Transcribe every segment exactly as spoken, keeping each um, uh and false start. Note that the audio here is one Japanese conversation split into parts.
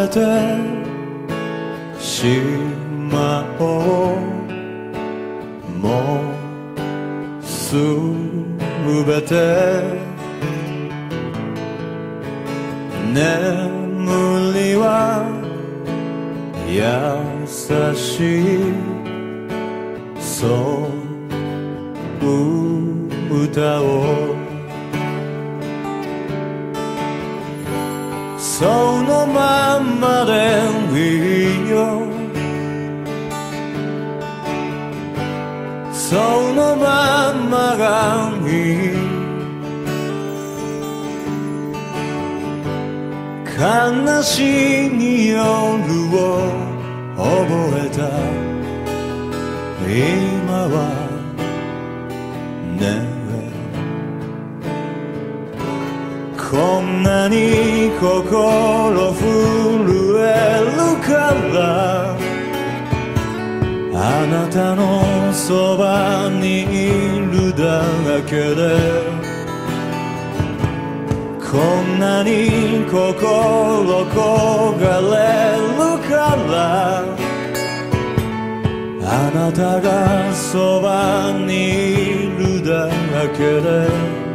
べてしまおう。もうすべて眠りは優しいそう歌をそのまんまでいいよ。そのまんまがいい。悲しい夜を覚えた今はねこんなに心震えるからあなたのそばにいるだけでこんなに心焦がれるからあなたがそばにいるだけで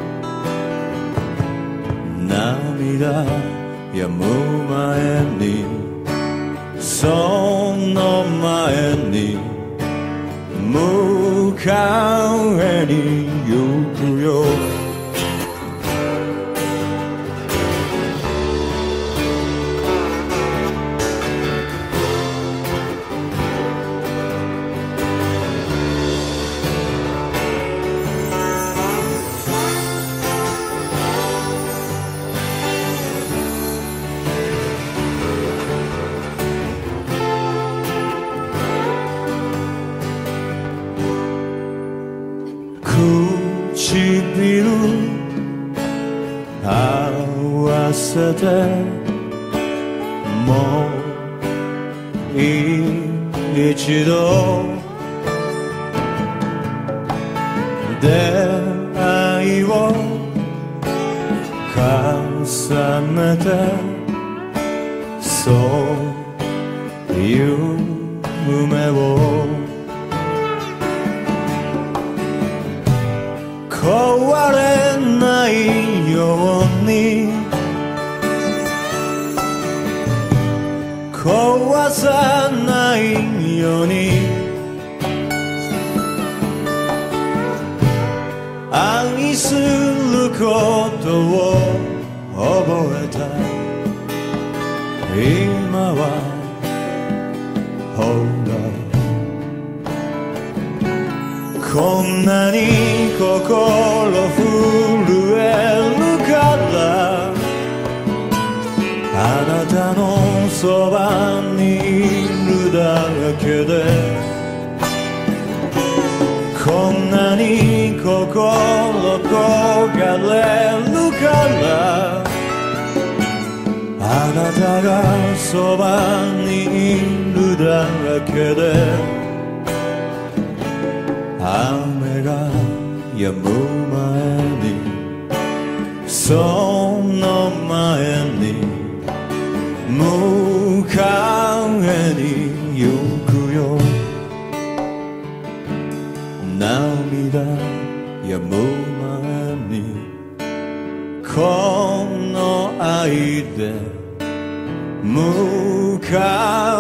涙止む前にその前に向かいに行くよ。唇合わせてもう一度出会いを重ねてそういう夢を壊れないように壊さないように愛することを覚えた今はほらこんなに心震えるからあなたのそばにいるだけでこんなに心焦がれるからあなたがそばにいるだけで雨が止む前にその前に向かいに行くよ。涙止む前にこの愛で向か